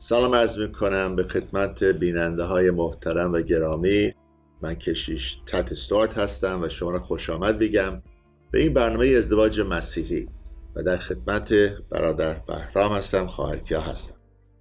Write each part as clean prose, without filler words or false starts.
سلام عرض میکنم به خدمت بیننده های محترم و گرامی. من کشیش تت استارت هستم و شما را خوش آمد بگم به این برنامه ازدواج مسیحی و در خدمت برادر بهرام هستم، خواهر کیا هستم.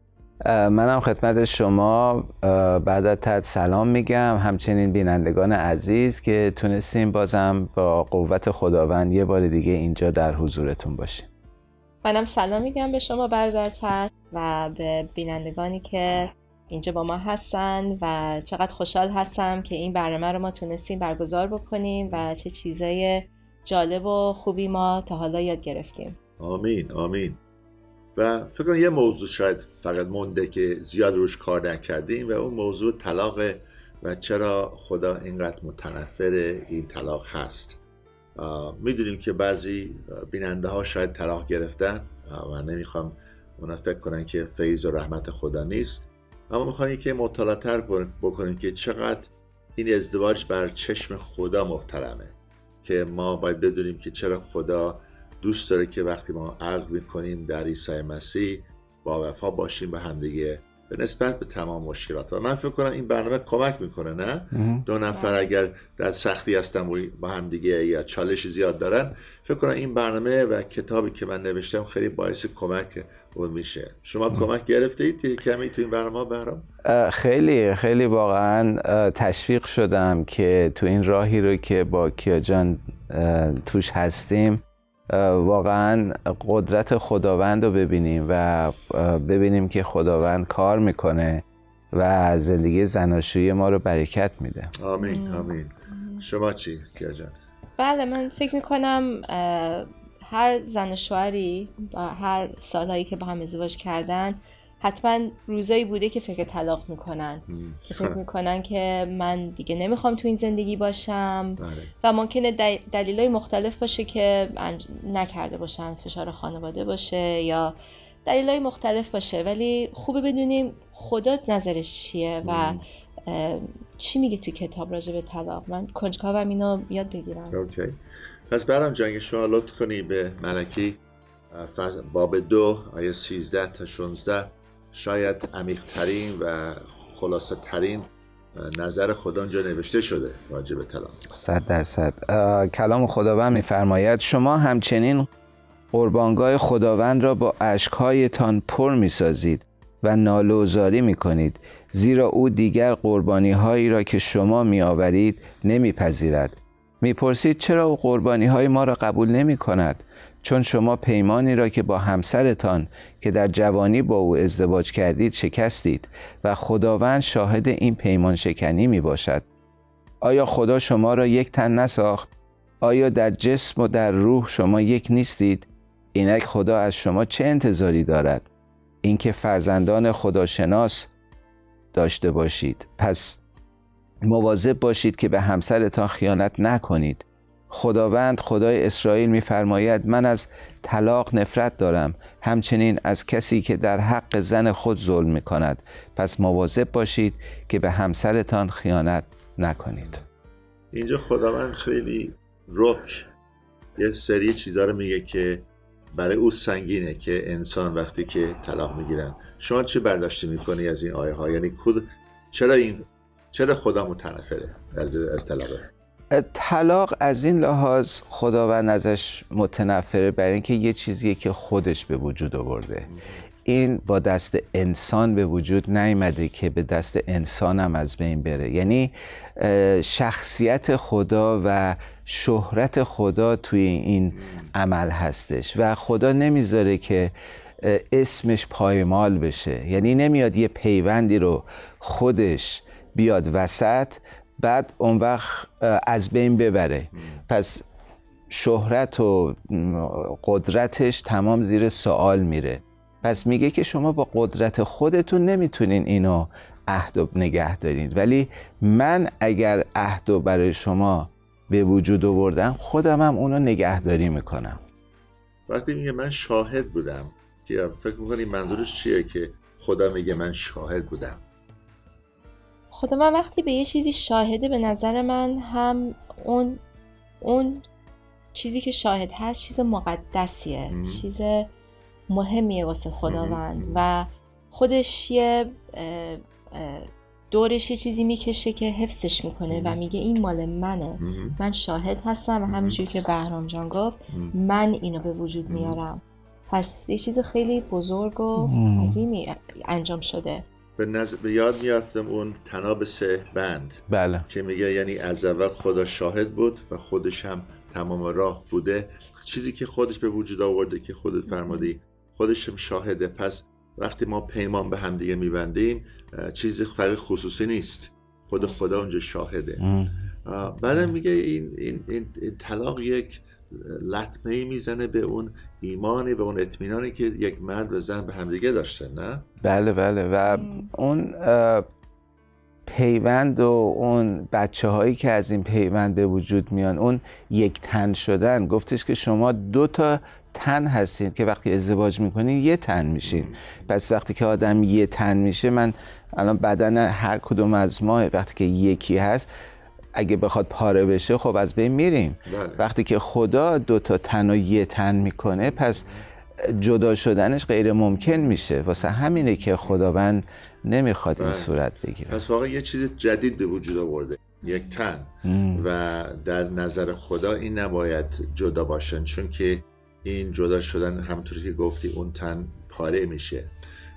منم خدمت شما بعد از تت سلام میگم، همچنین بینندگان عزیز که تونستیم بازم با قوت خداوند یه بار دیگه اینجا در حضورتون باشیم. منم سلام میگم به شما برادر تت و به بینندگانی که اینجا با ما هستن و چقدر خوشحال هستم که این برنامه رو ما تونستیم برگزار بکنیم و چه چیزای جالب و خوبی ما تا حالا یاد گرفتیم. آمین آمین. و فکر کنم یه موضوع شاید فقط مونده که زیاد روش کار نکردیم و اون موضوع طلاق و چرا خدا اینقدر متنفر این طلاق هست. میدونیم که بعضی بیننده ها شاید طلاق گرفتن و نمیخوام اونا فکر کنن که فیض و رحمت خدا نیست، اما میخوایم که مطالعه بکنیم که چقدر این ازدواج بر چشم خدا محترمه، که ما باید بدونیم که چرا خدا دوست داره که وقتی ما عقد میکنیم در عیسی مسیح با وفا باشیم به همدیگه به نسبت به تمام مشکلات. و من فکر کنم این برنامه کمک میکنه، نه؟ دو نفر اگر در سختی هستن با همدیگه یا چالش زیاد دارن، فکر کنم این برنامه و کتابی که من نوشتم خیلی باعث کمک اون میشه. شما کمک گرفتید کمی تو این برنامه بهرام؟ خیلی واقعا تشویق شدم که تو این راهی رو که با کیا جان توش هستیم واقعا قدرت خداوند رو ببینیم و ببینیم که خداوند کار میکنه و زندگی زناشویی ما رو برکت میده. آمین آمین. شما چی کیا جان؟ بله، من فکر میکنم هر زن و شوهری با هر سالهایی که با هم ازدواج کردن حتما روزایی بوده که فکر طلاق میکنن، که فکر میکنن که من دیگه نمیخوام تو این زندگی باشم. بله. و ممکنه دلایل مختلف باشه که نکرده باشن، فشار خانواده باشه یا دلایل مختلف باشه، ولی خوبه بدونیم خدا نظرش چیه و چی میگه تو کتاب راجع به طلاق. من کنجکاوم اینو یاد بگیرم. اوکی. پس برام جان شما لطف کنی به ملکی باب 2 آیه 13 تا 16 شاید عمیق‌ترین و خلاصه ترین نظر خدا اونجا نوشته شده راجع به طلاق. 100%. کلام خداوند می‌فرماید شما همچنین قربانگاه خداوند را با اشک‌هایتان پر می‌سازید و ناله و زاری می‌کنید، زیرا او دیگر قربانی‌هایی را که شما می‌آورید نمی‌پذیرد. می‌پرسید چرا او قربانی‌های ما را قبول نمی‌کند؟ چون شما پیمانی را که با همسرتان که در جوانی با او ازدواج کردید شکستید و خداوند شاهد این پیمان شکنی می باشد. آیا خدا شما را یک تن نساخت؟ آیا در جسم و در روح شما یک نیستید؟ اینک خدا از شما چه انتظاری دارد؟ اینکه فرزندان خداشناس داشته باشید. پس مواظب باشید که به همسرتان خیانت نکنید. خداوند خدای اسرائیل می‌فرماید من از طلاق نفرت دارم، همچنین از کسی که در حق زن خود ظلم می‌کند. پس مواظب باشید که به همسرتان خیانت نکنید. اینجا خداوند خیلی رک یه سری چیزا رو میگه که برای او سنگینه که انسان وقتی که طلاق میگیرن. شما چه برداشتی میکنی از این آیه ها؟ یعنی چرا خدا متنفره از طلاقه؟ طلاق از این لحاظ خداوند ازش متنفره برای اینکه یه چیزیه که خودش به وجود آورده. این با دست انسان به وجود نیامده که به دست انسان هم از بین بره. یعنی شخصیت خدا و شهرت خدا توی این عمل هستش و خدا نمیذاره که اسمش پایمال بشه. یعنی نمیاد یه پیوندی رو خودش بیاد وسط بعد اون وقت از بین ببره. پس شهرت و قدرتش تمام زیر سوال میره. پس میگه که شما با قدرت خودتون نمیتونین اینو عهد نگه دارین، ولی من اگر عهد برای شما به وجود آوردم خودم هم اونو نگهداری میکنم. وقتی میگه من شاهد بودم، که فکر میکنی منظورش چیه که خدا میگه من شاهد بودم؟ خدا من وقتی به یه چیزی شاهده، به نظر من هم اون چیزی که شاهد هست چیز مقدسیه، چیز مهمیه واسه خداوند و خودش یه دورش یه چیزی میکشه که حفظش میکنه و میگه این مال منه، من شاهد هستم و همینجور که بهرام جان گفت من اینو به وجود میارم. پس یه چیز خیلی بزرگ و عظیمی انجام شده. به یاد میافتم اون طناب 3 بند بله. که میگه یعنی از اول خدا شاهد بود و خودش هم تمام راه بوده، چیزی که خودش به وجود آورده که خودت فرمودی خودش هم شاهده. پس وقتی ما پیمان به هم دیگه میبندیم چیزی فرق خصوصی نیست، خود خدا اونجا شاهده. بعدم میگه این طلاق یک لطمه‌ای میزنه به اون ایمانی و اون اطمینانی که یک مرد و زن به همدیگه داشتن، نه؟ بله بله. و اون پیوند و اون بچه هایی که از این پیوند به وجود میان، اون یک تن شدن، گفتش که شما 2 تا تن هستین که وقتی ازدواج میکنین یه تن میشین. پس وقتی که آدم یه تن میشه، من الان بدن هر کدوم از ما وقتی که یکی هست اگه بخواد پاره بشه خب از بین میریم. بله. وقتی که خدا 2 تا تن و یه تن میکنه پس جدا شدنش غیر ممکن میشه. واسه همینه که خداوند نمیخواد این صورت بگیره. پس واقعا یه چیز جدید به وجود آورده، یک تن. و در نظر خدا این نباید جدا باشن، چون که این جدا شدن همونطوری که گفتی اون تن پاره میشه.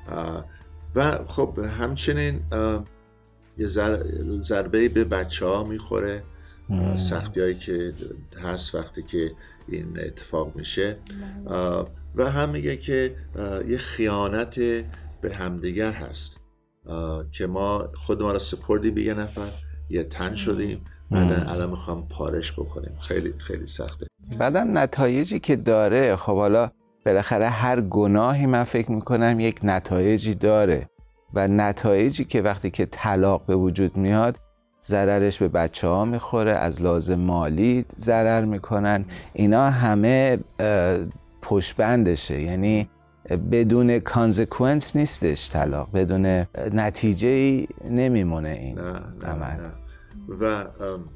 و خب همچنین یه ضربه به بچه ها میخوره، سختی هایی که هست وقتی که این اتفاق میشه. و هم میگه که یه خیانت به همدیگر هست که ما خود ما را سپردیم به یه نفر، یه تن شدیم، بعدن الان میخوام پارش بکنیم. خیلی خیلی سخته. بعدم نتایجی که داره، خب حالا بالاخره هر گناهی من فکر میکنم یک نتایجی داره و نتایجی که وقتی که طلاق به وجود میاد ضررش به بچه ها میخوره، از لحاظ مالی ضرر میکنن، اینا همه پشتبندشه. یعنی بدون کانزیکوئنس نیستش طلاق، بدون نتیجه‌ای نمیمونه این عمل. و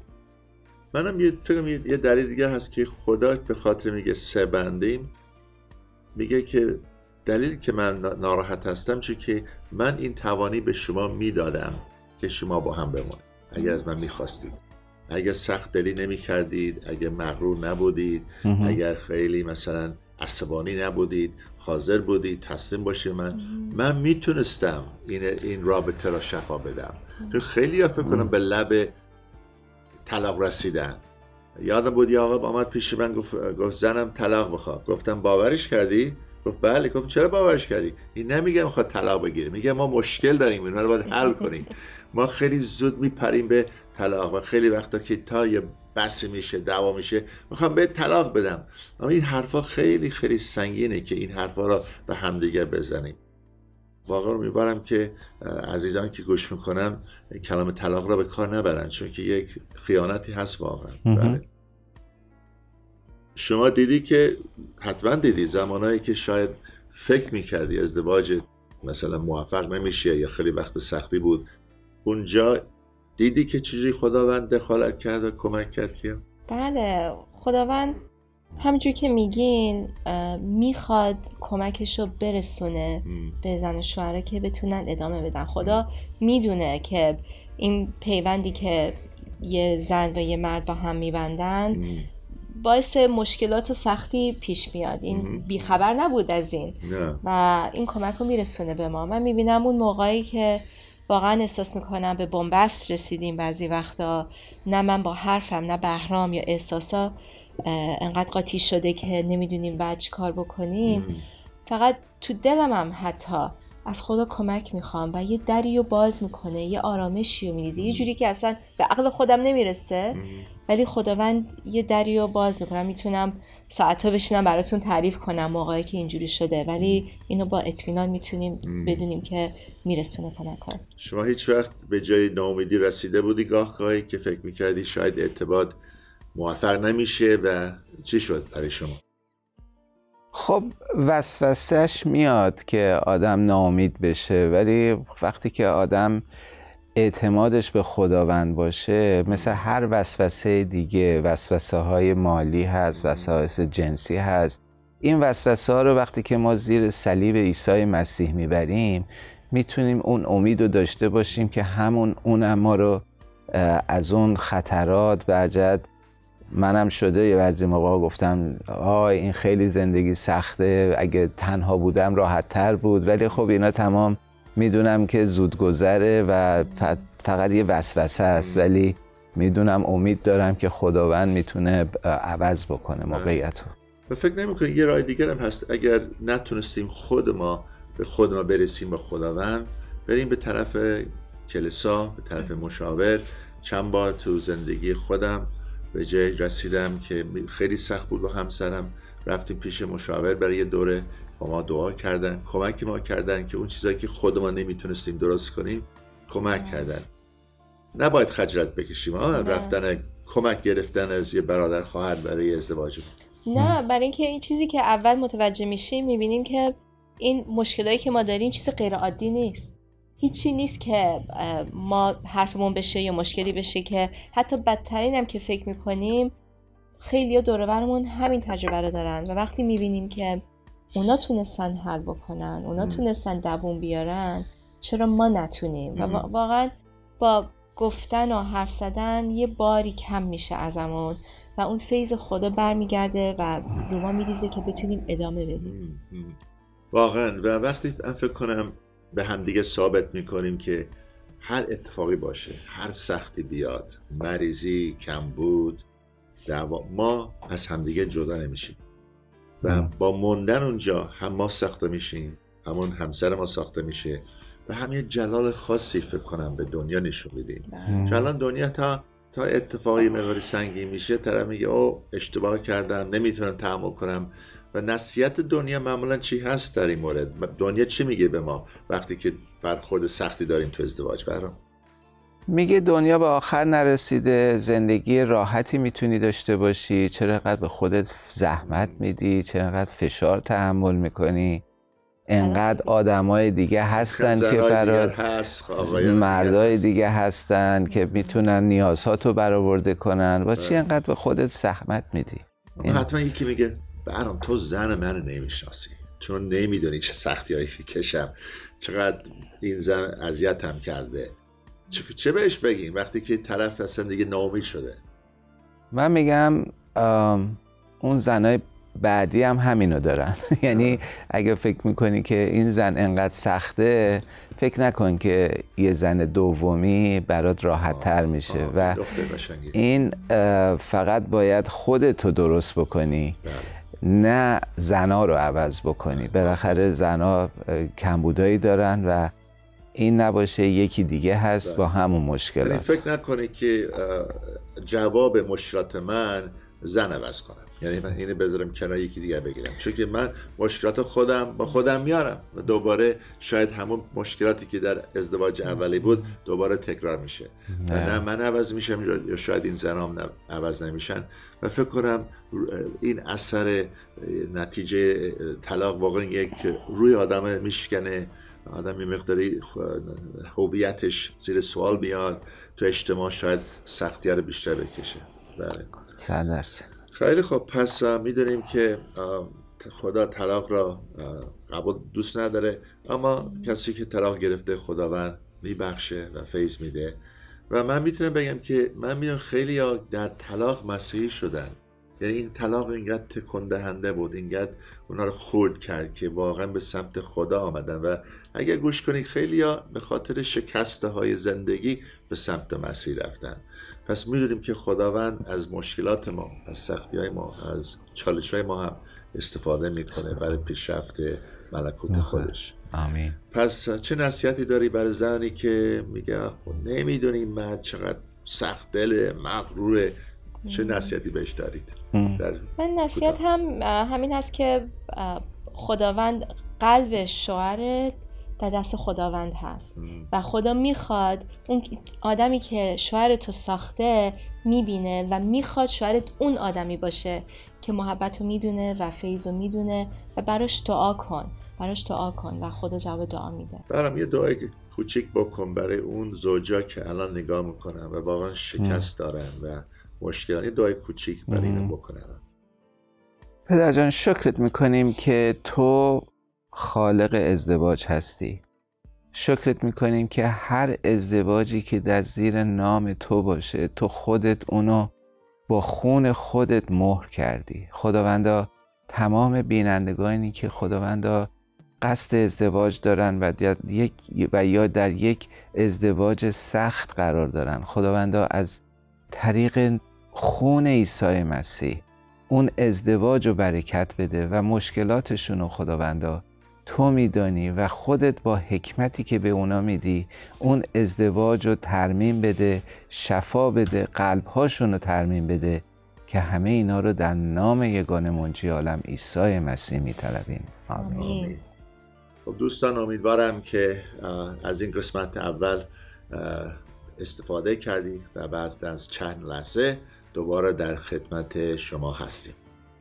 منم یه دلیل دیگر هست که خدا به خاطر میگه 3 بندیم، میگه که دلیل که من ناراحت هستم چون که من این توانی به شما میدادم که شما با هم بمونید اگر از من میخواستید، اگر سخت دلی نمی کردید، اگر مغرور نبودید، اگر خیلی مثلا عصبانی نبودید، حاضر بودید تسلیم باشید، من میتونستم این رابطه را شفا بدم. تو خیلی فکر کنم به لب طلاق رسیدن. یادم بود یه آقا آمد پیش من گفت زنم طلاق بخواد. گفتم باورش کردی؟ گفت بله. گفت چرا باورش کردی؟ این نمیگه میخواد طلاق بگیره، میگه ما مشکل داریم، اینا رو باید حل کنیم. ما خیلی زود میپریم به طلاق و خیلی وقتا که تا یه بحث میشه، دعوا میشه، میخوام به طلاق بدم. اما این حرفا خیلی خیلی سنگینه که این حرفا رو به همدیگه بزنیم. واقعا میبارم که عزیزان که گوش میکنن کلام طلاق را به کار نبرن، چون که یک خیانتی هست واقعا. بله. شما دیدی که حتما دیدی زمانایی که شاید فکر میکردی ازدواج مثلا موفق نمیشه یا خیلی وقت سختی بود، اونجا دیدی که چجوری خداوند دخالت کرد و کمک کرد که؟ بله، خداوند همونجور که میگین میخواد کمکش رو برسونه به زن و شوهره که بتونن ادامه بدن. خدا میدونه که این پیوندی که یه زن و یه مرد با هم میبندن باعث مشکلات و سختی پیش میاد. این بیخبر نبود از این و این کمک رو میرسونه به ما. من میبینم اون موقعی که واقعا احساس میکنم به بنبست رسیدیم بعضی وقتا، نه من با حرفم نه بهرام یا احساسا انقدر قاطی شده که نمیدونیم بعد چی کار بکنیم. فقط تو دلم هم حتی از خدا کمک میخوام و یه دری رو باز میکنه، یه آرامشی رو میریزه، یه جوری که اصلا به عقل خودم نمیرسه، ولی خداوند یه دری رو باز میکنه. میتونم ساعتها بشینم براتون تعریف کنم موقعی که اینجوری شده، ولی اینو با اطمینان میتونیم بدونیم که میرسونه کمک. شما هیچ وقت به جای ناامیدی رسیده بودی گاهی که فکر میکردی شاید ارتباط موفق نمیشه و چی شد برای شما؟ خب وسوسه‌اش میاد که آدم ناامید بشه، ولی وقتی که آدم اعتمادش به خداوند باشه، مثل هر وسوسه دیگه، وسوسه های مالی هست، وسوسه جنسی هست، این وسوسه ها رو وقتی که ما زیر صلیب عیسی مسیح میبریم، میتونیم اون امید رو داشته باشیم که اون ما رو از اون خطرات بعد منم شده یه بعضی موقع گفتم این خیلی زندگی سخته، اگه تنها بودم راحت تر بود، ولی خب اینا تمام میدونم که زود گذره و فقط یه وسوسه است، ولی میدونم امید دارم که خداوند میتونه عوض بکنه موقعیت رو. و فکر نمی‌کنی یه راه دیگر هم هست؟ اگر نتونستیم به خود ما برسیم با خداوند، بریم به طرف کلیسا، به طرف مشاور. چند بار تو زندگی خودم به جای رسیدم که خیلی سخت بود با همسرم، رفتیم پیش مشاور برای یه دوره، با ما دعا کردن، کمک ما کردن که اون چیزایی که خود ما نمیتونستیم درست کنیم کمک کردن. نباید خجالت بکشیم رفتن کمک گرفتن از یه برادر خواهر برای ازدواج. نه، برای اینکه این چیزی که اول متوجه میشیم میبینیم که این مشکلایی که ما داریم چیز غیر عادی نیست. هیچی نیست که ما حرفمون بشه یا مشکلی بشه، که حتی بدترین هم که فکر میکنیم خیلی ها دور و برمون همین تجربه رو دارن و وقتی میبینیم که اونا تونستن حل بکنن، اونا تونستن دووم بیارن، چرا ما نتونیم؟ و واقعا با گفتن و حرف زدن یه باری کم میشه ازمون و اون فیض خدا برمیگرده و رو ما میریزه که بتونیم ادامه بدیم. واقعا. و وقتی من فکر کنم به همدیگه ثابت میکنیم که هر اتفاقی باشه، هر سختی بیاد، مریضی، کمبود، دعوا، ما از همدیگه جدا نمیشیم و با موندن اونجا هم ما ساخته میشیم، همون همسر ما ساخته میشه و همین جلال خاصی فکر کنم به دنیا نشون میدیم. چون الان دنیا تا اتفاقی مقداری سنگین میشه طرف میگه اشتباه کردم، نمیتونم تحمل کنم. و نصیحت دنیا معمولا چی هست در این مورد؟ دنیا چی میگه به ما وقتی که برخورد سختی داریم تو ازدواج؟ برام میگه دنیا به آخر نرسیده، زندگی راحتی میتونی داشته باشی، چرا اینقدر به خودت زحمت میدی، چرا اینقدر فشار تحمل میکنی، انقدر آدمای دیگه هستن که برات، مردای دیگه هستن که میتونن نیازهاتو برآورده کنن، با چی اینقدر به خودت زحمت میدی؟ حتما یکی میگه برام تو زن منو نمیشناسی، چون نمیدونی چه سختیایی کشم، چقدر این زن اذیتم کرده. چه بهش بگیم وقتی که طرف اصلا دیگه ناامید شده؟ من میگم اون زنای بعدی هم همینو دارن. یعنی اگه فکر میکنی که این زن انقدر سخته، فکر نکن که یه زن دومی برات راحت تر میشه و این فقط باید خودتو درست بکنی، نه زنا رو عوض بکنی. بالاخره زنا کمبودایی دارن و این نباشه یکی دیگه هست با همون مشکلات. یعنی فکر نکنه که جواب مشکلات من زن عوض کنم، یعنی من اینو بذارم کنار یکی دیگه بگیرم، چون که من مشکلات خودم با خودم میارم و دوباره شاید همون مشکلاتی که در ازدواج اولی بود دوباره تکرار میشه و نه من عوض میشم یا شاید این زنام عوض نمیشن. و فکر کنم این اثر نتیجه طلاق واقعا یک روی آدم میشکنه، آدم یه مقداری هویتش زیر سوال بیاد، تو اجتماع شاید سختی رو بیشتر بکشه. بله 100%. خیلی خب، پس میدونیم که خدا طلاق را قبول دوست نداره، اما کسی که طلاق گرفته خداوند میبخشه و فیض میده. و من میتونم بگم که من میدونم خیلی ها در طلاق مسیحی شدن، یعنی این طلاق اینقدر تکون دهنده بود، اینقدر اونا رو خرد کرد که واقعا به سمت خدا آمدن. و اگر گوش کنید خیلی ها به خاطر شکسته های زندگی به سمت مسیح رفتن. پس میدونیم که خداوند از مشکلات ما، از سختی های ما، از چالش های ما هم استفاده میکنه برای پیشرفت ملکوت خودش. آمین. پس چه نصیحتی داری برای زنی که میگه نمیدونیم مرد چقدر سخت دل، مغروره، چه نصیحتی بهش دارید؟ من نصیحت همین هست که خداوند، قلب شوهرت در دست خداوند هست و خدا میخواد اون آدمی که شوهرتو ساخته میبینه و میخواد شوهرت اون آدمی باشه که محبتو میدونه و فیضو میدونه و براش دعا کن و خدا جواب دعا میده. برام یه دعای کوچیک بکن برای اون زوجا که الان نگاه میکنن و واقعا شکست دارن و مشکلات، یه دعای کوچیک برای اینا بکنن. پدر جان شکرت میکنیم که تو خالق ازدواج هستی شکرت میکنیم که هر ازدواجی که در زیر نام تو باشه تو خودت اونو با خون خودت مهر کردی. خداوندا تمام بینندگانی که خداوندا قصد ازدواج دارن و یا در یک ازدواج سخت قرار دارن، خداوندا از طریق خون عیسی مسیح اون ازدواج رو برکت بده و مشکلاتشون رو خداوندا تو میدانی و خودت با حکمتی که به اونا میدی اون ازدواج رو ترمیم بده، شفا بده، قلبهاشون رو ترمیم بده، که همه اینا رو در نام یگانه منجی عالم عیسی مسیح میطلبیم. آمین. خب دوستان، امیدوارم که از این قسمت اول استفاده کردی و بعد از چند لحظه دوباره در خدمت شما هستیم.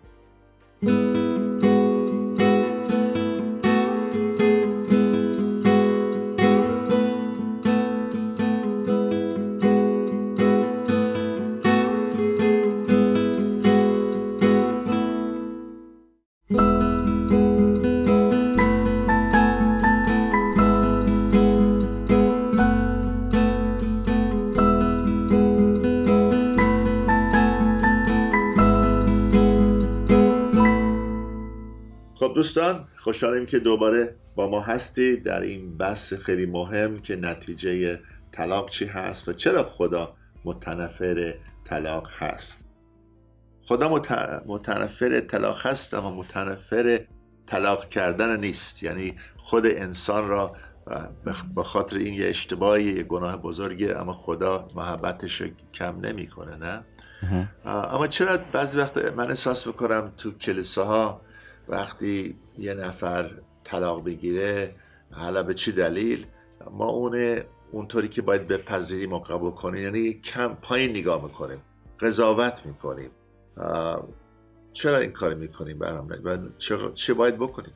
دوستان، خوشحالیم که دوباره با ما هستید در این بحث خیلی مهم که نتیجه طلاق چی هست و چرا خدا متنفر طلاق هست. خدا متنفر طلاق هست اما متنفر طلاق کردن نیست. یعنی خود انسان را به خاطر این یه اشتباهی، یه گناه بزرگه، اما خدا محبتش کم نمیکنه، نه؟ اما چرا بعضی وقت من احساس میکنم تو کلیساها وقتی یه نفر طلاق بگیره، حالا به چی دلیل، ما اونطوری که باید بپذیریم و قبول کنیم، یعنی کم پایین نگاه میکنیم، قضاوت میکنیم. چرا این کار میکنیم برام و چه باید بکنیم؟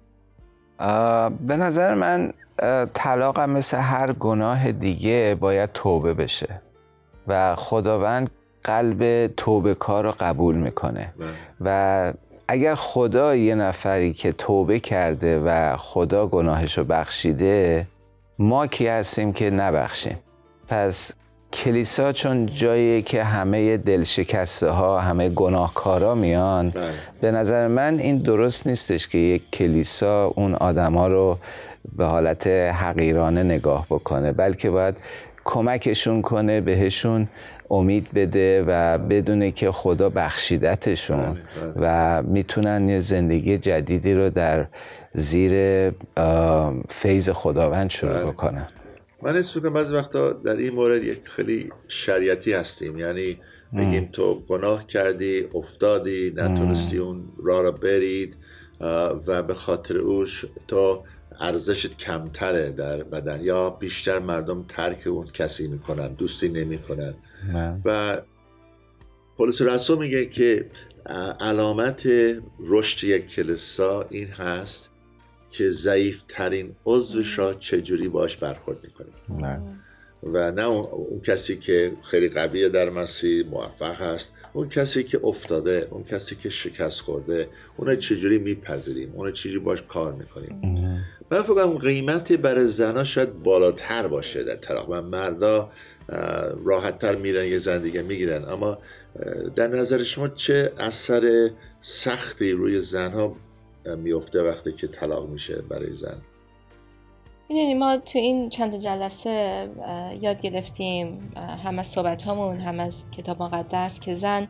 به نظر من طلاق هم مثل هر گناه دیگه باید توبه بشه و خداوند قلب توبه کار رو قبول میکنه و اگر خدا یه نفری که توبه کرده و خدا گناهشو بخشیده، ما کی هستیم که نبخشیم؟ پس کلیسا چون جاییه که همه دلشکسته ها، همه گناهکارا میان، به نظر من این درست نیستش که یک کلیسا اون آدم ها رو به حالت حقیرانه نگاه بکنه، بلکه باید کمکشون کنه، بهشون امید بده و بدونه که خدا بخشیدتشون و میتونن یه زندگی جدیدی رو در زیر فیض خداوند شروع بکنن. من حس میکنم بعضی وقتا در این مورد یک خیلی شریعتی هستیم، یعنی بگیم تو گناه کردی، افتادی، نتونستی اون راه رو برید و به خاطر اوش تو ارزشت کمتره در بدن، یا بیشتر مردم ترک اون کسی میکنن، دوستی نمیکنن. و پولس رسول میگه که علامت رشد یک کلیسا این هست که ضعیف ترین عضوش را چجوری باش برخورد میکنه و نه اون کسی که خیلی قویه در مسیح موفق هست، اون کسی که افتاده، اون کسی که شکست خورده، اون چجوری میپذیریم، اون چجوری باش کار میکنیم. من فکر کنم قیمت برای زنها شاید بالاتر باشه در طلاق و مردا راحت‌تر میرن یه زن دیگه میگیرن، اما در نظر شما چه اثر سختی روی زنها میفته وقتی که طلاق میشه برای زن؟ میدونی ما تو این چند جلسه یاد گرفتیم، هم از صحبت هامون هم از کتاب مقدس، که زن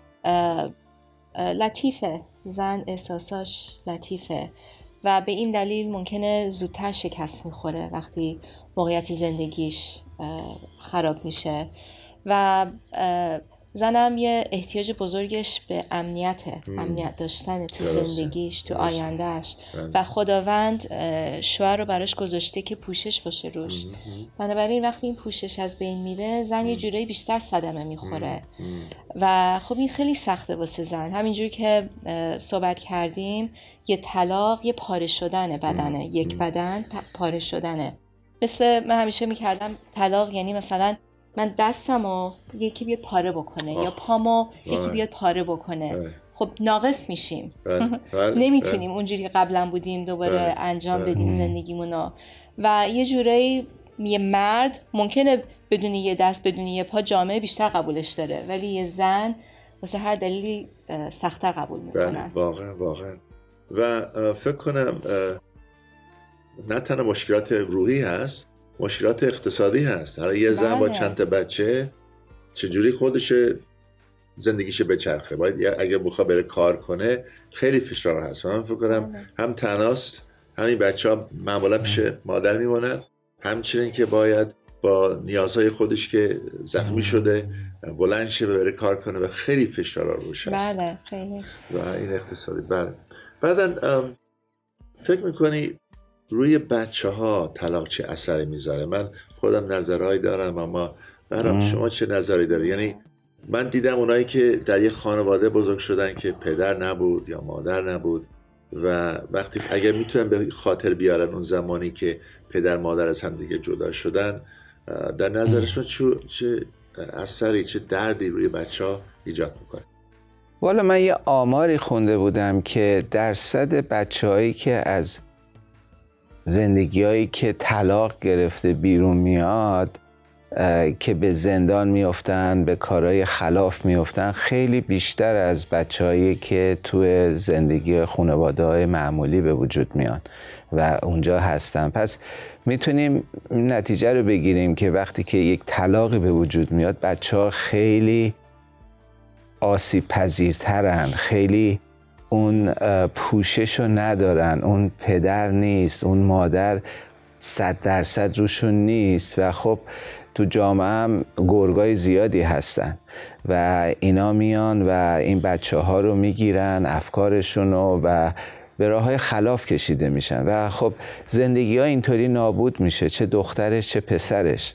لطیفه، زن احساساش لطیفه و به این دلیل ممکنه زودتر شکست میخوره وقتی موقعیت زندگیش خراب میشه و زنم یه احتیاج بزرگش به امنیت داشتن تو زندگیش، تو آیندهش و خداوند شوهر رو براش گذاشته که پوشش باشه روش. بنابراین وقتی این پوشش از بین میره، زن یه جورایی بیشتر صدمه میخوره و خب این خیلی سخته واسه زن. همینجوری که صحبت کردیم، یه طلاق یه پاره شدن بدنه، یک بدن پاره شدنه. مثل من همیشه میکردم طلاق یعنی مثلا من دستمو یکی بیاد پاره بکنه یا پامو یکی بیاد پاره بکنه، خب ناقص میشیم. نمیتونیم اونجوری قبلا بودیم دوباره انجام بدیم زندگیمونو و یه جورایی یه مرد ممکنه بدون یه دست بدون یه پا جامعه بیشتر قبولش داره، ولی یه زن واسه هر دلیلی سخت‌تر قبول میکنن. واقعا و فکر کنم نه تنها مشکلات روحی هست، مشکلات اقتصادی هست. حالا یه زن با چند تا بچه چجوری خودش زندگیش بچرخه؟ باید اگه بخواد بره کار کنه خیلی فشار هست. من فکر کنم هم تناست، همین بچه‌ها معمولا پیش مادر میمونن، همچنین که باید با نیازهای خودش که زخمی شده بلند شه بره کار کنه و خیلی فشار روش هست. بله خیلی. و این اقتصادی. بله. بعدن فکر میکنی روی بچه ها طلاق چه اثری میذاره؟ من خودم نظرهایی دارم، اما برام شما چه نظری داری؟ یعنی من دیدم اونایی که در یک خانواده بزرگ شدن که پدر نبود یا مادر نبود و وقتی اگر میتونن به خاطر بیارن اون زمانی که پدر مادر از هم دیگه جدا شدن، در نظرشون چه اثری، چه دردی روی بچه ها ایجاد میکنه؟ والا من یه آماری خونده بودم که درصد بچه‌هایی که از زندگی‌هایی که طلاق گرفته بیرون میاد که به زندان میافتن، به کارهای خلاف میافتن، خیلی بیشتر از بچه‌هایی که تو زندگی خانواده‌های معمولی به وجود میان و اونجا هستن. پس میتونیم نتیجه رو بگیریم که وقتی که یک طلاقی به وجود میاد، بچه‌ها خیلی آسیب پذیرترن، خیلی اون پوشش رو ندارن، اون پدر نیست، اون مادر 100% روشون نیست و خب تو جامعه هم گرگای زیادی هستن و اینا میان و این بچه ها رو میگیرن، افکارشون رو، و به راههای خلاف کشیده میشن و خب زندگی ها اینطوری نابود میشه، چه دخترش چه پسرش.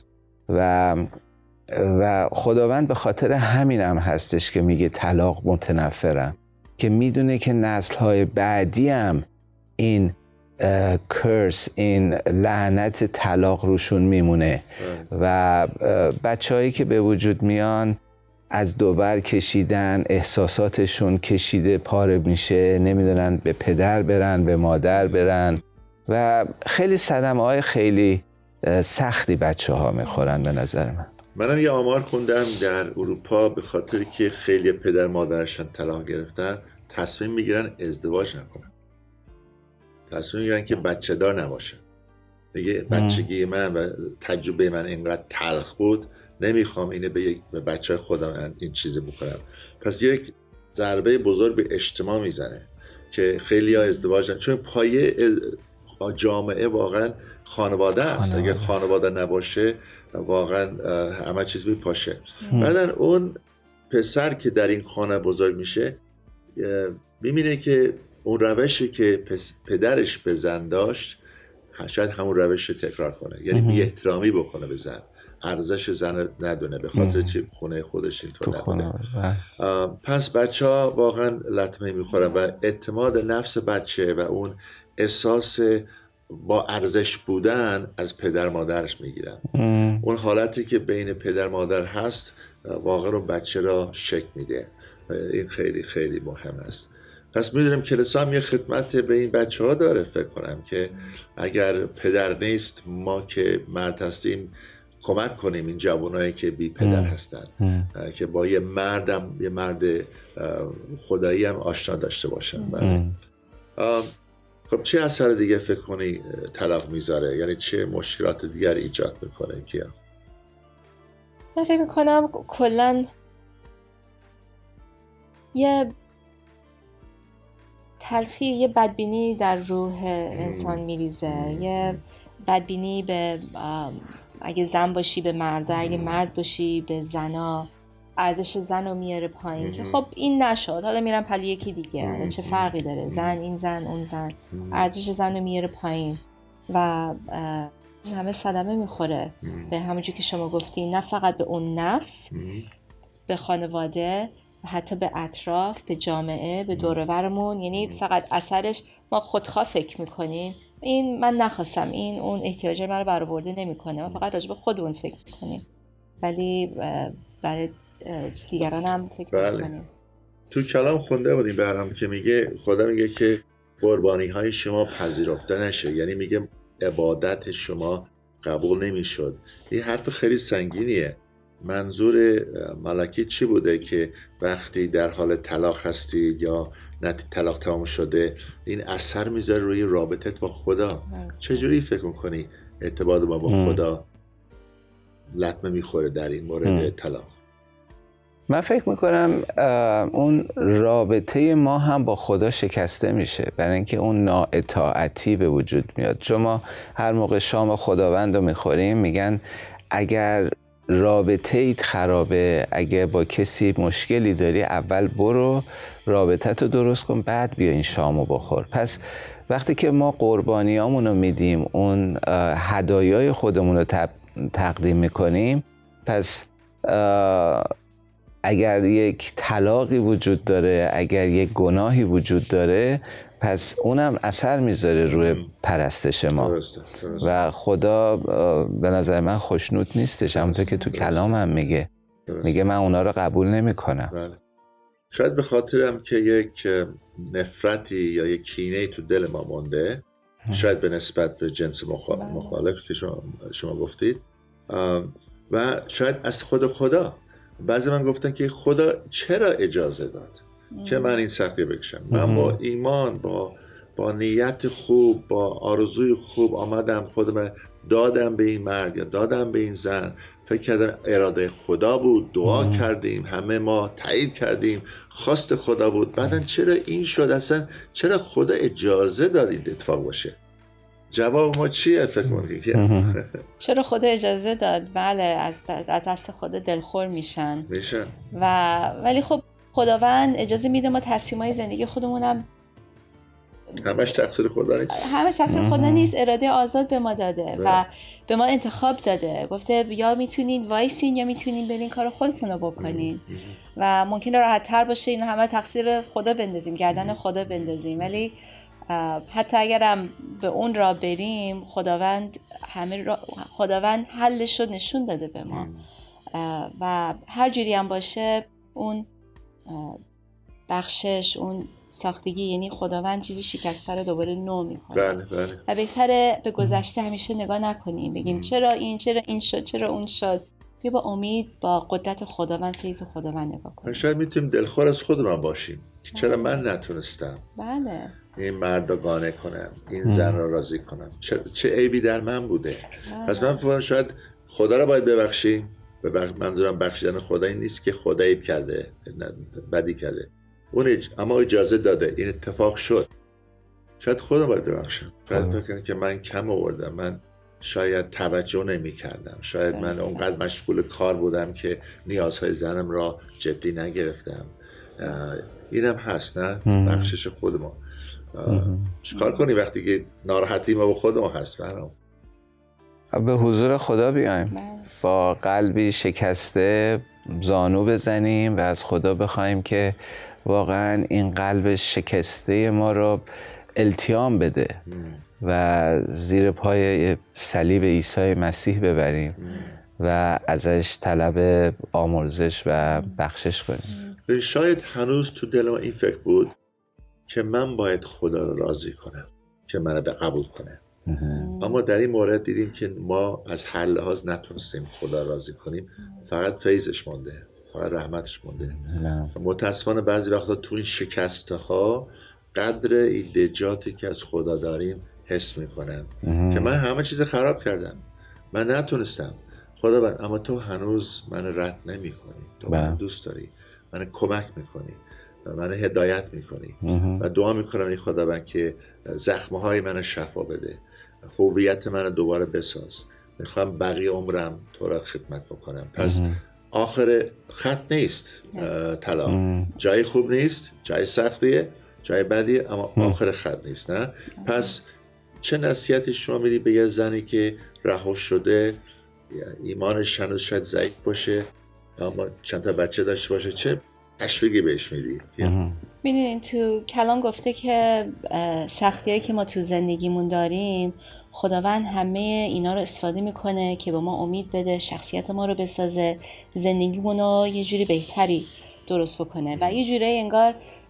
و خداوند به خاطر همین هم هستش که میگه طلاق متنفرم، که میدونه که نسل‌های بعدی هم این کرس، این لعنت طلاق روشون میمونه و بچه‌هایی که به وجود میان از دوبر کشیدن، احساساتشون کشیده پاره میشه، نمیدونن به پدر برن به مادر برن و خیلی صدمه‌های خیلی سختی بچه‌ها میخورن به نظر من. منم یه آمار خوندم در اروپا به خاطر که خیلی پدر مادرشان طلاق گرفتن تصمیم میگیرن ازدواج نکنن، تصمیم میگیرن که بچه دار نباشن. دیگه بچگی من و تجربه من اینقدر تلخ بود، نمیخوام اینه به بچه خودم این چیزی بکنم. پس یک ضربه بزرگ به اجتماع میزنه که خیلی ها ازدواج نکنن، چون پایه جامعه واقعا خانواده است. اگه خانواده نباشه واقعا همه چیز میپاشه. بعدن اون پسر که در این خانه بزرگ میشه میبینه که اون روشی که پدرش به زن داشت شاید همون روش رو تکرار کنه، یعنی بی احترامی بکنه به زن، ارزش زن ندونه، به خاطر چی خونه خودش اینطور نبوده. پس بچه ها واقعا لطمه میخورن و اعتماد نفس بچه و اون احساس با ارزش بودن از پدر مادرش میگیرن. اون حالتی که بین پدر مادر هست واقعا رو بچه را شکل میده. این خیلی خیلی مهم است. پس میدونم کلیسا هم یه خدمت به این بچه ها داره. فکر کنم که اگر پدر نیست، ما که مرد هستیم کمک کنیم این جوانایی که بی پدر هستن که با یه مرد خدایی هم آشنا داشته باشن. خب چه اثر دیگه فکر کنی طلاق میذاره؟ یعنی چه مشکلات دیگر ایجاد میکنه کیا؟ من فکر میکنم کلن یه تلخی، یه بدبینی در روح انسان میریزه. یه بدبینی به اگه زن باشی به مردا، اگه مرد باشی به زنا، ارزش زن رو میاره پایین که خب این نشد، حالا میرم پلی یکی دیگه، چه فرقی داره، زن این زن اون زن، ارزش زن رو میاره پایین و همه صدمه میخوره به همونجور که شما گفتی، نه فقط به اون نفس، به خانواده، حتی به اطراف، به جامعه، به دور و برمون. یعنی فقط اثرش ما خودخواه فکر میکنیم، این من نخواستم، این اون احتیاج من رو برآورده نمیکنه، ما فقط راجع به خودمون فکر میکنیم ولی برای دیگران هم فکر میکنیم. تو کلام خونده بودیم برام که میگه، خدا میگه که قربانی های شما پذیرفته نشه، یعنی میگه عبادت شما قبول نمیشد. این حرف خیلی سنگینیه. منظور ملکی چی بوده که وقتی در حال طلاق هستید یا طلاق تمام شده این اثر میذاره روی رابطت با خدا؟ چجوری فکر میکنی ارتباط ما با خدا لطمه میخوره در این مورد طلاق؟ من فکر میکنم اون رابطه ما هم با خدا شکسته میشه، برای اینکه اون نااطاعتی به وجود میاد. چون ما هر موقع شام خداوند رو میخوریم میگن اگر رابطه ایت خرابه، اگه با کسی مشکلی داری، اول برو رابطت رو درست کن، بعد بیا این شامو بخور. پس وقتی که ما قربانیامون رو میدیم، اون هدایای خودمون رو تقدیم میکنیم، پس اگر یک طلاقی وجود داره، اگر یک گناهی وجود داره، پس اونم اثر میذاره روی پرستش ما. درسته. و خدا به نظر من خوشنود نیستش، همونطور که تو کلام هم میگه من اونا رو قبول نمی کنم. بله. شاید به خاطرم که یک نفرتی یا یک کینه‌ای تو دل ما مونده، شاید به نسبت به جنس مخالف که شما گفتید، و شاید از خدا. بعضی من گفتن که خدا چرا اجازه داد که من این سختی بکشم؟ من با ایمان، با نیت خوب، با آرزوی خوب آمدم خودم دادم به این مرد یا دادم به این زن، فکر کردم اراده خدا بود، دعا کردیم، همه ما تایید کردیم، خواست خدا بود. بعدن چرا این شد؟ اصلا چرا خدا اجازه داد این اتفاق باشه؟ جواب ما چیه فکر می‌کنید؟ چرا خدا اجازه داد؟ بله، از دست خدا دلخور میشن. ولی خب خداوند اجازه میده ما تصمیمای زندگی خودمونم همش تقصیر خدا نیست. همش تقصیر خدا نیست. اراده آزاد به ما داده و به ما انتخاب داده. گفته یا میتونین وایسین یا میتونین برین کار خودتون رو بکنین و ممکنه راحت تر باشه این همه تقصیر خدا بندازیم، گردن خدا بندازیم، ولی حتی اگرم به اون را بریم، خداوند حلش رو نشون داده به ما و هر جوری هم باشه اون بخشش، اون ساختگی، یعنی خداوند چیزی شکسته رو دوباره نو میکنه. بله. و بهتره به گذشته همیشه نگاه نکنیم، بگیم چرا این شد، چرا اون شد. بیا با امید، با قدرت خداوند، فیض خداوند نگاه کنیم. شاید میتونیم دلخور از خودمان باشیم که چرا من نتونستم این مرد رو قانع کنم، این زن رو راضی کنم، چه عیبی در من بوده. پس من فکر شاید خدا رو باید ببخشیم. منظورم بخشیدن خدا این نیست که خدا عیب کرده، بدی کرده، اما اجازه داده این اتفاق شد. شاید خدا باید ببخشم. شاید فکر کنم که من کم آوردم، من شاید توجه نمی کردم، شاید من اونقدر مشغول کار بودم که نیازهای زنم را جدی نگرفتم. اینم هست، نه؟ بخشش خود ما. چیکار کنی وقتی که ناراحتی ما با خود ما هست؟ به حضور خدا بیایم، با قلبی شکسته زانو بزنیم و از خدا بخوایم که واقعا این قلب شکسته ما رو التیام بده و زیر پای صلیب عیسی مسیح ببریم و ازش طلب آمرزش و بخشش کنیم. شاید هنوز تو دل ما این فکر بود که من باید خدا رو راضی کنم که منو به قبول کنه. اما در این مورد دیدیم که ما از هر لحاظ نتونستیم خدا راضی کنیم، فقط فیضش مونده، فقط رحمتش مونده. متاسفانه بعضی وقتا تو این شکسته ها قدر این نجاتی که از خدا داریم حس میکنم که من همه چیز خراب کردم، من نتونستم. خداوند اما تو هنوز من رد نمی کنی، تو من دوست داری، من کمک میکنی و من هدایت میکنی و دعا میکنم ای خداوند که زخمهای من شفا بده، هویت من دوباره بساز. میخوام بقیه عمرم تو را خدمت بکنم. پس آخر خط نیست طلاق، جای خوب نیست، جای سختیه، جای بدیه، اما آخر خط نیست، نه؟ پس چه نصیحتی شما میدی به یه زنی که رها شده، ایمانش هنوز شاید ضعیف باشه اما چند تا بچه داشته باشه، چه تشویقی بهش میدی؟ میدونین تو کلام گفته که سختیایی که ما تو زندگیمون داریم خداوند همه اینا رو استفاده میکنه که به ما امید بده، شخصیت ما رو بسازه، زندگیمون رو یه جوری بهتری درست بکنه و یه جوری انگار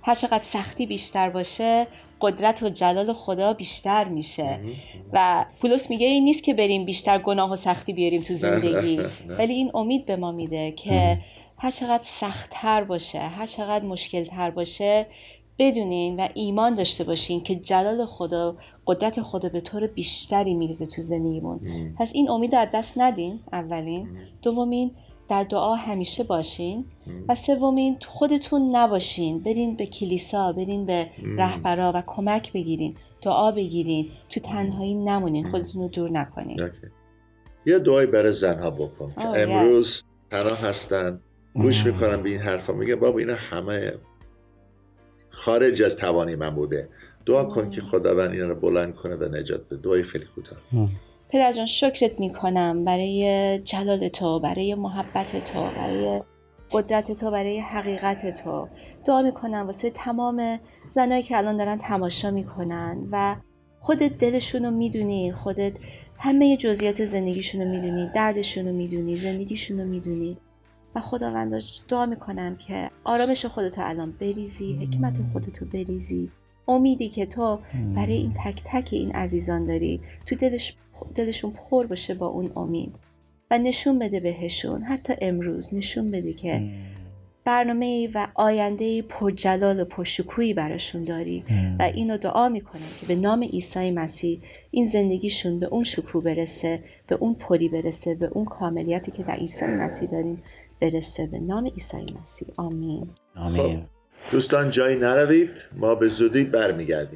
هر چقدر سختی بیشتر باشه قدرت و جلال خدا بیشتر میشه. و پولس میگه این نیست که بریم بیشتر گناه و سختی بیاریم تو زندگی، ولی این امید به ما میده که هر چقدر سخت‌تر باشه، هر چقدر مشکل‌تر باشه، بدونین و ایمان داشته باشین که جلال خدا، قدرت خدا به طور بیشتری میریزه تو زندگیمون. پس این امید از دست ندین. اولین. دومین، در دعا همیشه باشین. و سومین، خودتون نباشین، برین به کلیسا، برین به رهبرا و کمک بگیرین، دعا بگیرین، تو تنهایی نمونین، خودتون رو دور نکنین. یه دعایی برای زنها بکن که امروز تنها هستن، گوش میکنن به این حرفا، میگه بابا اینا همه خارج از توانی من بوده. دعا کن که خداوند اینا رو بلند کنه و نجات بده. دعای خیلی کوتاه. پدر جان شکرت میکنم برای جلال تو، برای محبت تو، برای قدرت تو، برای حقیقت تو. دعا میکنم واسه تمام زنایی که الان دارن تماشا میکنن و خودت دلشون رو میدونی، خودت همه جزئیات زندگیشون رو میدونی، دردشون رو میدونی، زندگیشون رو میدونی. و خداوند دعا میکنم که آرامش خودتو الان بریزی، حکمت خودتو بریزی، امیدی که تو برای این تک تک این عزیزان داری تو دلشون پر باشه با اون امید و نشون بده بهشون، حتی امروز نشون بده که برنامه‌ای و آینده‌ای پرجلال و پرشکوهی براشون داری. و اینو دعا میکنم که به نام عیسی مسیح این زندگیشون به اون شکوه برسه، به اون پری برسه، به اون کاملیتی که در عیسی مسیح داریم برسه، به نام عیسی مسیح. آمین. آمین. دوستان جایی نروید، ما به زودی برمیگردیم.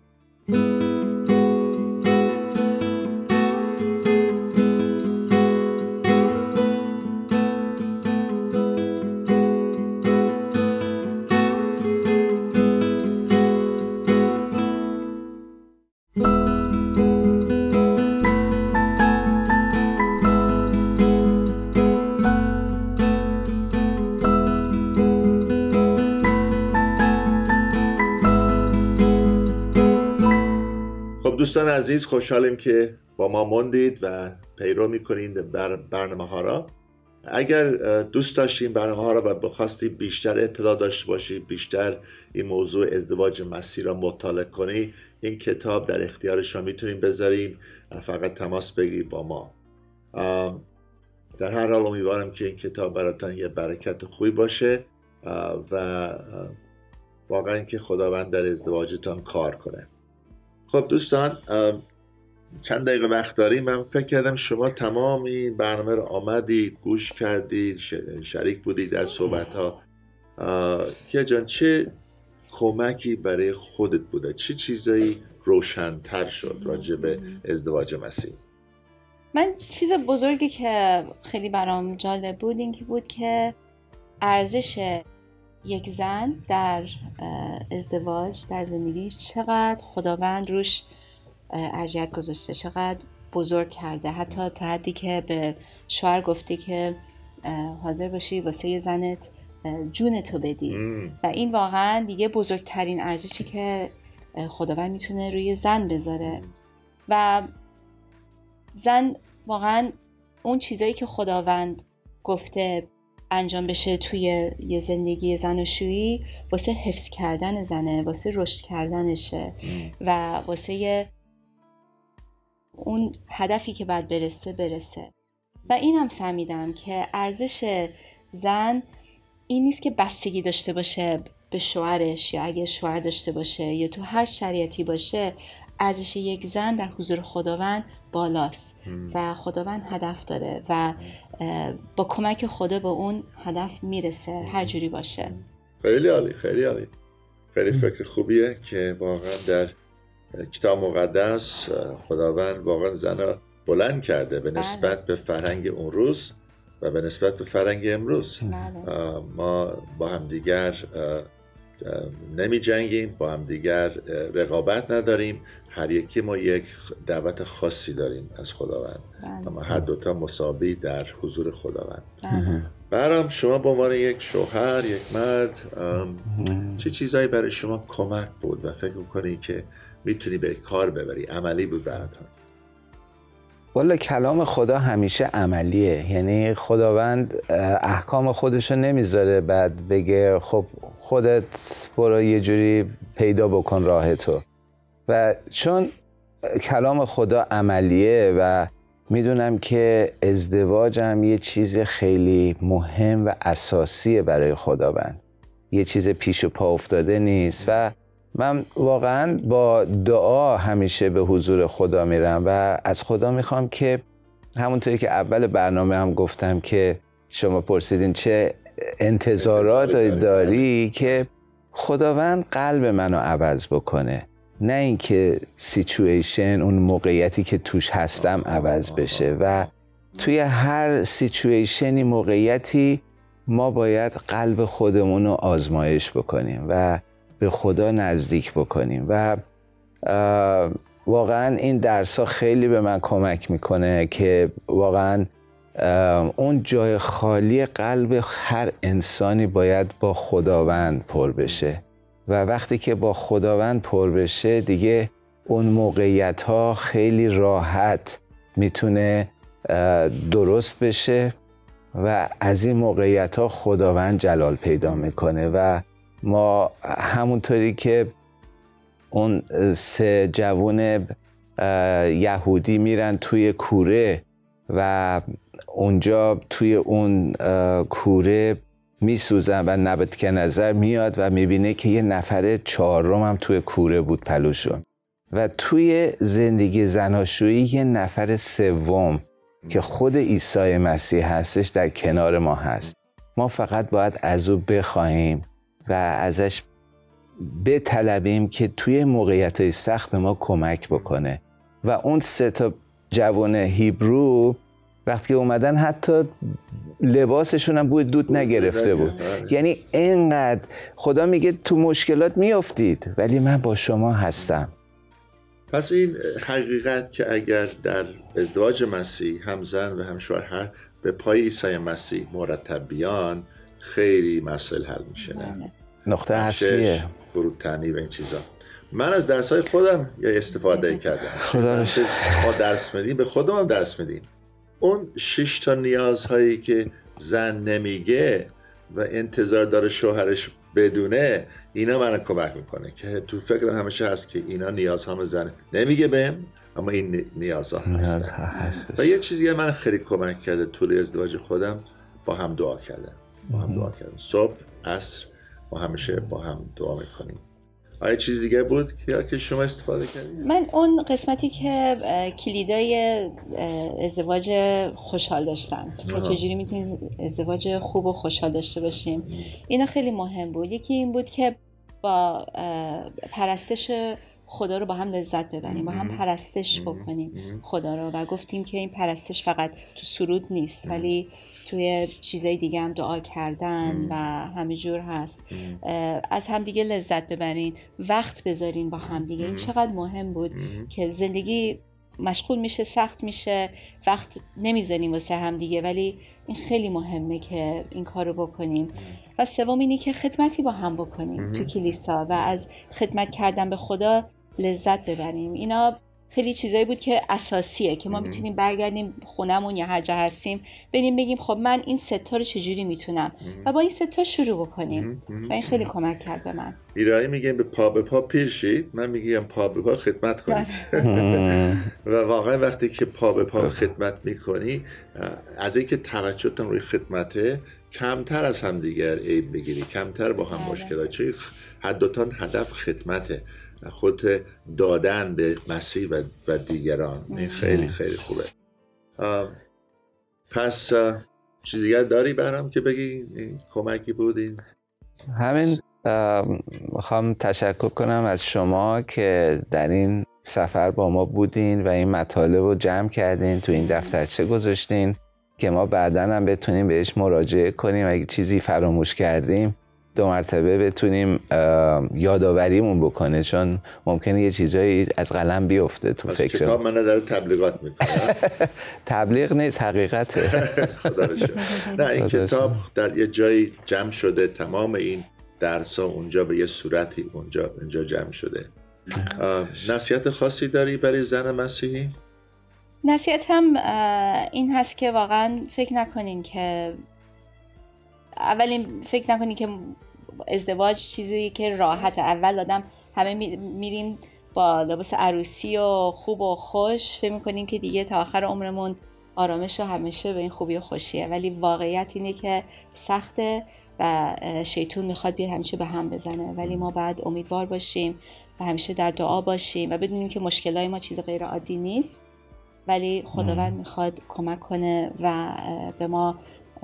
دوستان عزیز، خوشحالیم که با ما موندید و پیرو میکنید برنامه ها را. اگر دوست داشتین برنامه ها را و بخواستید بیشتر اطلاع داشته باشید، بیشتر این موضوع ازدواج مسیح را مطالعه کنید، این کتاب در اختیار شما میتونید بذارین، فقط تماس بگیرید با ما. در هر حال امیدوارم که این کتاب براتون یه برکت خوبی باشه و واقعا که خداوند در ازدواجتان کار کنه. خب دوستان، چند دقیقه وقت داریم. من فکر کردم شما تمام این برنامه رو آمدید، گوش کردید، شریک بودید در صحبت ها. کیا جان، چه کمکی برای خودت بوده؟ چه چیزایی روشن‌تر شد راجع به ازدواج مسیح؟ من چیز بزرگی که خیلی برام جالب بود این که بود که ارزش یک زن در ازدواج، در زندگی، چقدر خداوند روش ارجحیت گذاشته، چقدر بزرگ کرده. حتی تا حدی که به شوهر گفته که حاضر باشی واسه یه زنت جونتو بدی. و این واقعا دیگه بزرگترین ارزشی که خداوند میتونه روی زن بذاره. و زن واقعا اون چیزایی که خداوند گفته انجام بشه توی یه زندگی زناشویی، واسه حفظ کردن زنه، واسه رشد کردنشه و واسه اون هدفی که باید برسه. و اینم فهمیدم که ارزش زن این نیست که بستگی داشته باشه به شوهرش، یا اگه شوهر داشته باشه یا تو هر شرایطی باشه، ارزش یک زن در حضور خداوند بالاست و خداوند هدف داره و با کمک خدا به اون هدف میرسه، هر جوری باشه. خیلی عالی، خیلی عالی. خیلی فکر خوبیه که واقعا در کتاب مقدس خداوند واقعا زن بلند کرده به نسبت به فرهنگ اون روز و به نسبت به فرهنگ امروز. ما با هم دیگر نمی جنگیم، با هم دیگر رقابت نداریم، هر یکی ما یک دعوت خاصی داریم از خداوند و ما هر دوتا مساوی در حضور خداوند. برام شما به عنوان یک شوهر، یک مرد، چه چیزایی برای شما کمک بود و فکر میکنی که میتونی به کار ببری، عملی بود براتون؟ والا کلام خدا همیشه عملیه. یعنی خداوند احکام خودشو نمیذاره بعد بگه خب خودت برو یه جوری پیدا بکن راه تو. و چون کلام خدا عملیه و میدونم که ازدواج هم یه چیز خیلی مهم و اساسیه برای خداوند، یه چیز پیش و پا افتاده نیست و من واقعا با دعا همیشه به حضور خدا میرم و از خدا میخوام که همونطوری که اول برنامه هم گفتم که شما پرسیدین چه انتظارات داری که خداوند قلب منو عوض بکنه، نه اینکه سیچویشن، اون موقعیتی که توش هستم عوض بشه. و توی هر سیچویشنی، موقعیتی، ما باید قلب خودمون رو آزمایش بکنیم و به خدا نزدیک بکنیم و واقعا این درس‌ها خیلی به من کمک میکنه که واقعا اون جای خالی قلب هر انسانی باید با خداوند پر بشه و وقتی که با خداوند پر بشه دیگه اون موقعیت‌ها خیلی راحت میتونه درست بشه و از این موقعیت‌ها خداوند جلال پیدا میکنه. و ما همونطوری که اون 3 جوون یهودی میرن توی کوره و اونجا توی اون کوره میسوزن و نبوکدنضر میاد و میبینه که یه نفر 4م هم توی کوره بود پلوشون. و توی زندگی زناشویی یه نفر 3 که خود عیسی مسیح هستش در کنار ما هست. ما فقط باید از او بخواهیم و ازش بطلبیم که توی موقعیت‌های سخت به ما کمک بکنه. و اون 3 جوان هیبرو وقتی اومدن حتی لباسشون هم بوی دود نگرفته بود. یعنی اینقدر خدا میگه تو مشکلات میافتید ولی من با شما هستم. پس این حقیقت که اگر در ازدواج مسیح هم زن و هم شوهر به پای عیسی مسیح مرتب بیان خیلی مسئله حل میشه. نه نقطه اصلیه فروتنی و این چیزا. من از درس‌های خودم یه استفاده کردم. خدا رو ما درس میدیم، به خودم هم درس میدیم. اون 6 تا نیازهایی که زن نمیگه و انتظار داره شوهرش بدونه، اینا منو کمک میکنه که تو فکرم همیشه هست که اینا نیازهام زنه، نمیگه بهم اما این نیازها هست. و یه چیزی من خیلی کمک کرده طول ازدواج خودم، با هم دعا کردن. صبح عصر ما همیشه با هم دعا میکنیم. آیا چیز دیگه بود که شما استفاده کردید؟ من اون قسمتی که کلیدای ازدواج خوشحال داشتن که چجوری میتونیم ازدواج خوب و خوشحال داشته باشیم، اینا خیلی مهم بود. یکی این بود که با پرستش خدا رو با هم لذت ببریم، با هم پرستش بکنیم خدا رو. و گفتیم که این پرستش فقط تو سرود نیست ولی توی چیزای دیگه هم دعا کردن و همه جور هست. از هم دیگه لذت ببرین، وقت بذارین با هم دیگه. این چقدر مهم بود که زندگی مشغول میشه، سخت میشه، وقت نمیذاریم واسه هم دیگه، ولی این خیلی مهمه که این کارو بکنیم. و سوم اینی که خدمتی با هم بکنیم تو کلیسا و از خدمت کردن به خدا لذت ببریم. اینا خیلی چیزایی بود که اساسیه که ما میتونیم برگردیم خونمون یا هر جا هستیم بگیم خب من این 3 رو چجوری میتونم و با این 3 شروع بکنیم. و این خیلی کمک کرد به من. ایرانی میگن به پا پیر شید، من میگم پا به پا خدمت کنید. و واقعا وقتی که پا به پا خدمت میکنی، از اینکه توجهتون روی خدمته، کمتر از هم دیگر عیب بگیری، کمتر با هم مشکلات، چون حدتان هدف خدمته، خود دادن به مسیح و دیگران. این خیلی خیلی خوبه. پس چیز دیگر داری برام که بگی؟ این کمکی بود این؟ همین. میخوام تشکر کنم از شما که در این سفر با ما بودین و این مطالب رو جمع کردین، تو این دفترچه گذاشتین که ما بعداً هم بتونیم بهش مراجعه کنیم. اگه چیزی فراموش کردیم 2 مرتبه بتونیم یادآوریمون بکنه، چون ممکنه یه چیزایی از قلم بیفته تو فکر. کتاب من داره تبلیغات میکنه. تبلیغ نیست، حقیقته. خدا رو شکر. نه، این کتاب در یه جایی جمع شده، تمام این درس‌ها اونجا به یه صورتی اونجا جمع شده. نصیحت خاصی داری برای زن مسیحی؟ نصیحتم این هست که واقعا فکر نکنین که ازدواج چیزی که راحته. اول آدم همه میریم با لباس عروسی و خوب و خوش، فکر میکنیم که دیگه تا آخر عمرمون آرامش و همیشه به این خوبی و خوشیه، ولی واقعیت اینه که سخته و شیطون میخواد بیاد همیشه به هم بزنه. ولی ما باید امیدوار باشیم و همیشه در دعا باشیم و بدونیم که مشکلای ما چیز غیر عادی نیست، ولی خداوند میخواد کمک کنه و به ما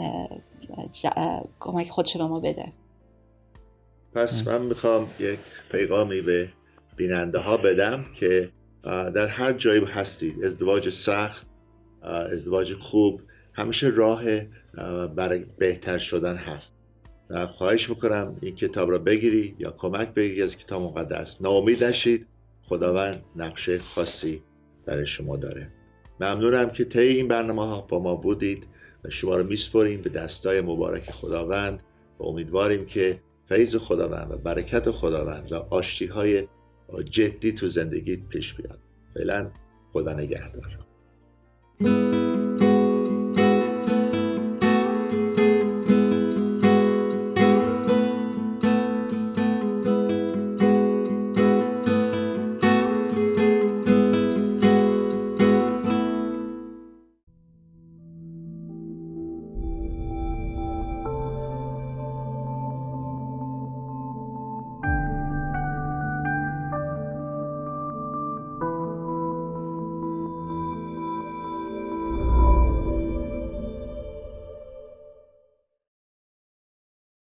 کمک خودشو به ما بده. پس من میخوام یک پیغامی به بیننده ها بدم که در هر جایی هستید، ازدواج سخت، ازدواج خوب، همیشه راه برای بهتر شدن هست. خواهش میکنم این کتاب را بگیری یا کمک بگیری از کتاب مقدس. ناامید نشید، خداوند نقشه خاصی برای شما داره. ممنونم که طی این برنامه ها با ما بودید و شما رو میسپاریم به دستای مبارک خداوند و امیدواریم که فیض خداوند و برکت خداوند و آشتی‌های جدی تو زندگیت پیش بیاد. فعلا خدا نگهدار.